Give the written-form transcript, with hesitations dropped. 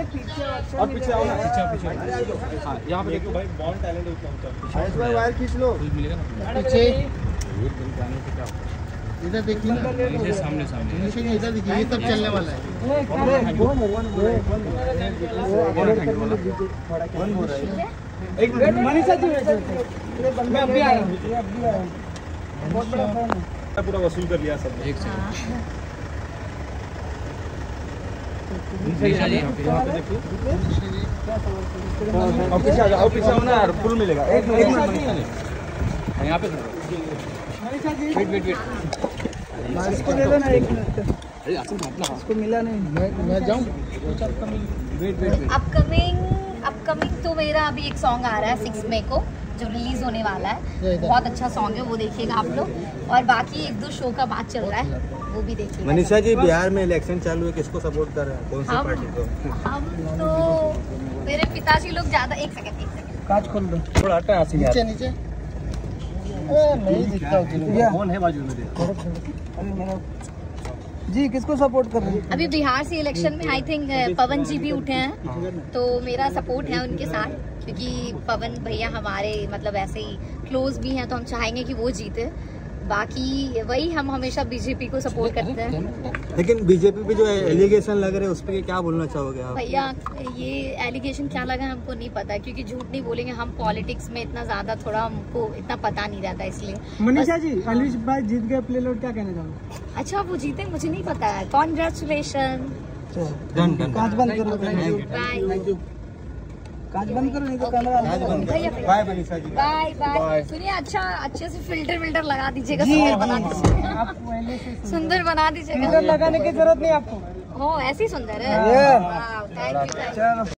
और पीछे आओ ना, पीछे हाँ यहाँ पे देखो भाई, बहुत टैलेंट है उसका। वायर खींच लो, मिलेगा ना पीछे। इधर देखिए ना, सामने सामने इधर देखिए, ये तब चलने वाला है। एक मिनट मनीषा जी, मैं अभी आ रहा हूँ, बहुत बड़ा फैन है, पूरा वसूल कर लिया सब। एक सेकंड और पीछे आ जाओ, पीछे आओ ना यार, फुल मिलेगा। एक मिनट यहाँ पे वेट इसको ले लेना, एक मिनट। अरे इसको मिला नहीं, मैं जाऊँ। वेट अपकमिंग तो मेरा अभी एक सॉन्ग आ रहा है 6 मई को, जो रिलीज होने वाला है। बहुत अच्छा सॉन्ग है, वो देखिएगा आप लोग। और बाकी 1-2 शो का बात चल रहा है, वो भी देखिएगा। मनीषा जी, बिहार में इलेक्शन चालू है, किसको सपोर्ट कर रहे हैं, कौन सी पार्टी को? हम तो मेरे पिताजी लोग ज्यादा। एक सेकंड कांच खोल दो, थोड़ा हटा नीचे। नहीं दिखता, कौन है बाजू में? जी किसको सपोर्ट कर रहे हैं? अभी बिहार से इलेक्शन में आई थिंक पवन जी भी उठे हैं, तो मेरा सपोर्ट है उनके साथ, क्योंकि पवन भैया हमारे मतलब ऐसे ही क्लोज भी हैं, तो हम चाहेंगे कि वो जीते। बाकी वही, हम हमेशा बीजेपी को सपोर्ट करते हैं। लेकिन बीजेपी पे जो एलिगेशन लग रहे हैं उस पर क्या बोलना चाहोगे आप? भैया ये एलिगेशन क्या लगा है हमको नहीं पता, क्योंकि झूठ नहीं बोलेंगे, हम पॉलिटिक्स में इतना ज्यादा थोड़ा हमको इतना पता नहीं रहता, इसलिए। मनीषा जी, अनिश भाई जीत गए प्ले लोड, क्या कहना चाहोगे? अच्छा, वो जीते मुझे नहीं पता है। कॉन्ग्रेचुलेशन। कांच बंद करो, बाय। कांच बंद करो, नहीं तो camera bye Manisha ji, bye. सुनिए, अच्छा अच्छे से फिल्टर लगा दीजिएगा, सुंदर बना दीजिएगा। आप पहले से सुंदर बना दीजिएगा। फिल्टर लगाने की जरूरत नहीं आपको, हो ऐसे ही सुंदर है। चलो।